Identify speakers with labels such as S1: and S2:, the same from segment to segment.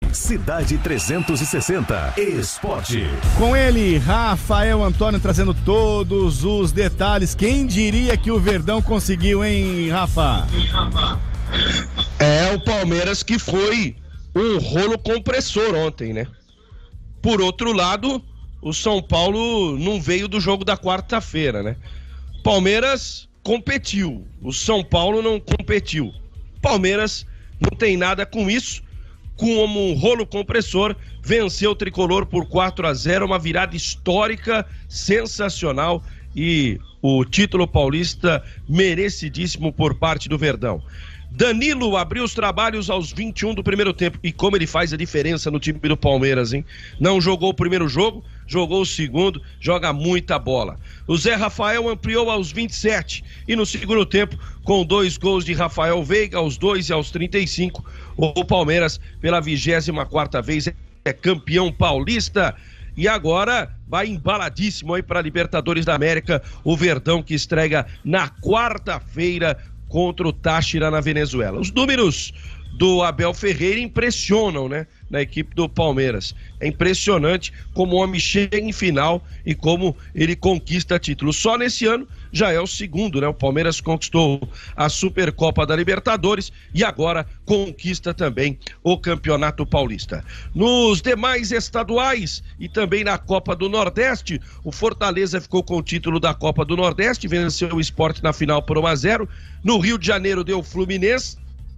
S1: Cidade 360 Esporte.
S2: Com ele, Rafael Antônio, trazendo todos os detalhes. Quem diria que o Verdão conseguiu, hein, Rafa?
S3: O Palmeiras que foi um rolo compressor ontem, né? Por outro lado, o São Paulo não veio do jogo da quarta-feira, né? Palmeiras competiu, o São Paulo não competiu. Palmeiras não tem nada com isso, como um rolo compressor, venceu o Tricolor por 4-0, uma virada histórica, sensacional, e o título paulista merecidíssimo por parte do Verdão. Danilo abriu os trabalhos aos 21 do primeiro tempo, e como ele faz a diferença no time do Palmeiras, hein? Não jogou o primeiro jogo, jogou o segundo, joga muita bola. O Zé Rafael ampliou aos 27 e no segundo tempo, com 2 gols de Rafael Veiga, aos 2 e aos 35, o Palmeiras, pela 24ª vez, é campeão paulista. E agora vai embaladíssimo aí para a Libertadores da América, o Verdão que estreia na quarta-feira contra o Táchira na Venezuela. Os números do Abel Ferreira impressionam, né? Na equipe do Palmeiras. É impressionante como o homem chega em final e como ele conquista títulos. Só nesse ano já é o segundo, né? O Palmeiras conquistou a Supercopa da Libertadores e agora conquista também o Campeonato Paulista. Nos demais estaduais e também na Copa do Nordeste, o Fortaleza ficou com o título da Copa do Nordeste, venceu o Sport na final por 1-0. No Rio de Janeiro deu o Fluminense,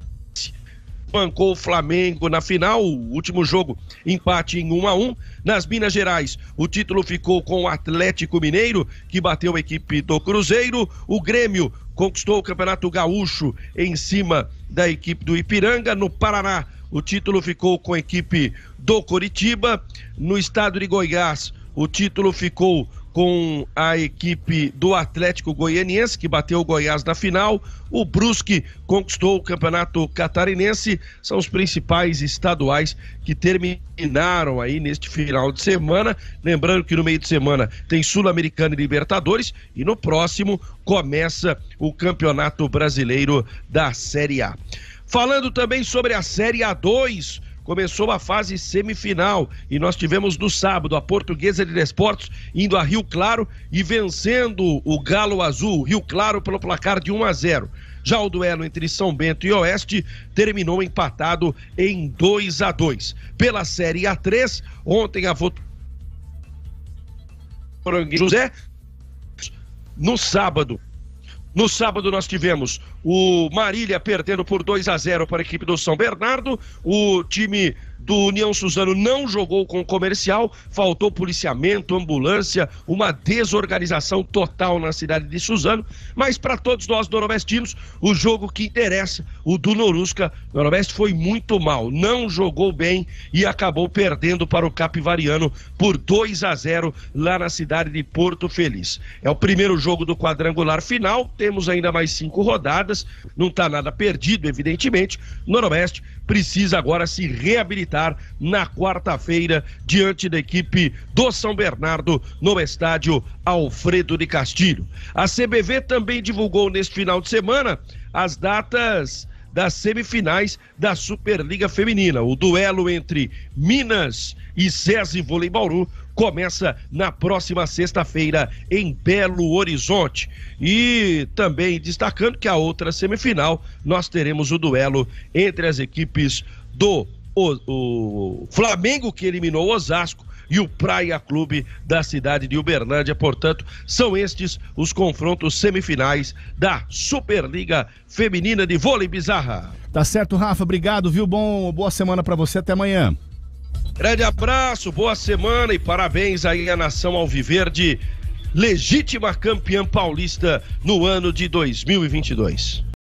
S3: bancou o Flamengo na final, o último jogo empate em 1-1. Nas Minas Gerais, o título ficou com o Atlético Mineiro, que bateu a equipe do Cruzeiro. O Grêmio conquistou o Campeonato Gaúcho em cima da equipe do Ipiranga. No Paraná, o título ficou com a equipe do Coritiba. No estado de Goiás, o título ficou com a equipe do Atlético Goianiense, que bateu o Goiás na final. O Brusque conquistou o Campeonato Catarinense. São os principais estaduais que terminaram aí neste final de semana. Lembrando que no meio de semana tem Sul-Americana e Libertadores, e no próximo começa o Campeonato Brasileiro da Série A. Falando também sobre a Série A2, começou a fase semifinal e nós tivemos no sábado a Portuguesa de Desportos indo a Rio Claro e vencendo o Galo Azul, Rio Claro, pelo placar de 1-0. Já o duelo entre São Bento e Oeste terminou empatado em 2-2. Pela Série A3, ontem a José, no sábado nós tivemos o Marília perdendo por 2-0 para a equipe do São Bernardo. O time do União Suzano não jogou com o Comercial, faltou policiamento, ambulância, uma desorganização total na cidade de Suzano. Mas para todos nós noroestinos, o jogo que interessa, o do Norusca, o Noroeste foi muito mal, não jogou bem e acabou perdendo para o Capivariano por 2-0 lá na cidade de Porto Feliz. É o primeiro jogo do quadrangular final, temos ainda mais 5 rodadas, não está nada perdido, evidentemente. O Noroeste precisa agora se reabilitar na quarta-feira diante da equipe do São Bernardo no estádio Alfredo de Castilho. A CBV também divulgou neste final de semana as datas das semifinais da Superliga Feminina. O duelo entre Minas e SESI Vôlei Bauru começa na próxima sexta-feira em Belo Horizonte. E também destacando que a outra semifinal nós teremos o duelo entre as equipes do o Flamengo, que eliminou o Osasco, e o Praia Clube da cidade de Uberlândia. Portanto, são estes os confrontos semifinais da Superliga Feminina de Vôlei Bizarra.
S2: Tá certo, Rafa, obrigado, viu? Boa semana pra você, até amanhã.
S3: Grande abraço, boa semana e parabéns aí à nação alviverde, legítima campeã paulista no ano de 2022.